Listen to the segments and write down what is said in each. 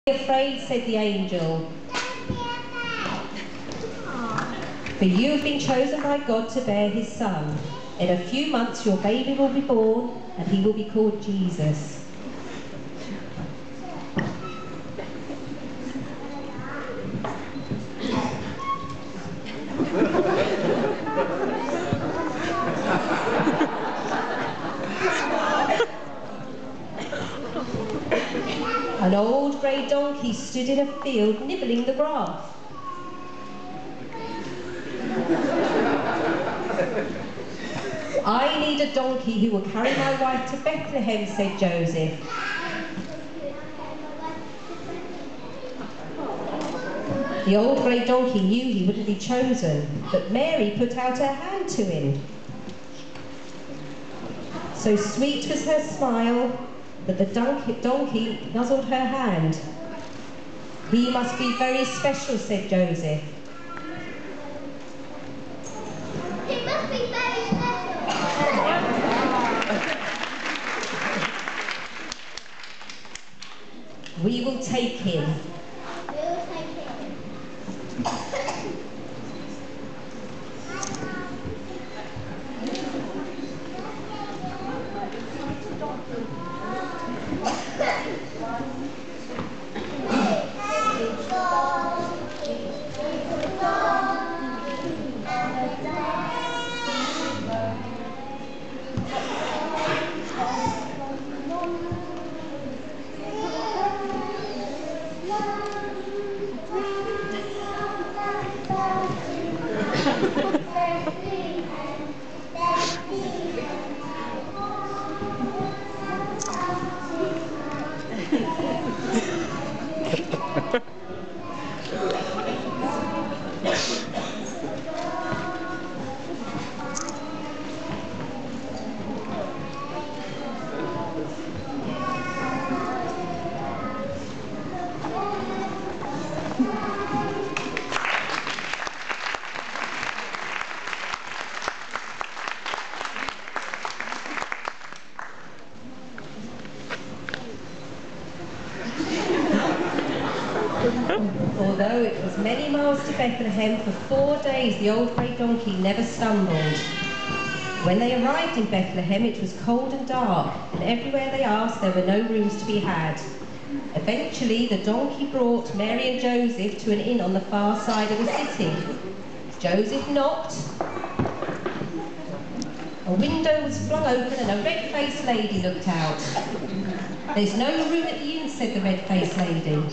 Be afraid, said the angel, for you have been chosen by God to bear his son. In a few months your baby will be born, and he will be called Jesus. An old grey donkey stood in a field nibbling the grass. I need a donkey who will carry my wife to Bethlehem, said Joseph. The old grey donkey knew he wouldn't be chosen, but Mary put out her hand to him. So sweet was her smile that the donkey nuzzled her hand. He must be very special, said Joseph. He must be very special. We will take him. We will take him. Although it was many miles to Bethlehem, for 4 days the old grey donkey never stumbled. When they arrived in Bethlehem, it was cold and dark, and everywhere they asked there were no rooms to be had. Eventually, the donkey brought Mary and Joseph to an inn on the far side of the city. Joseph knocked. A window was flung open and a red-faced lady looked out. "There's no room at the inn," said the red-faced lady.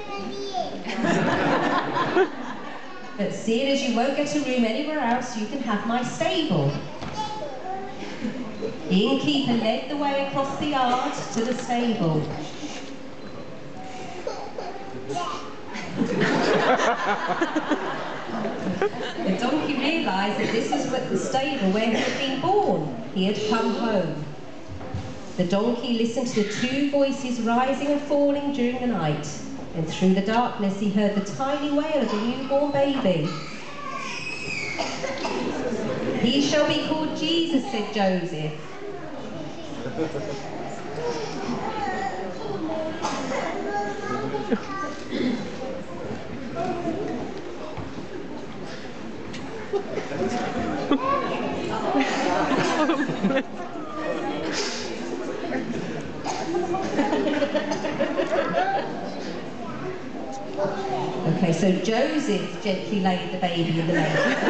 "But seeing as you won't get a room anywhere else, you can have my stable." The innkeeper led the way across the yard to the stable. The donkey realised that this was the stable where he had been born. He had come home. The donkey listened to the two voices rising and falling during the night. And through the darkness he heard the tiny wail of a newborn baby. "He shall be called Jesus," said Joseph. Okay, so Joseph gently laid the baby in the manger.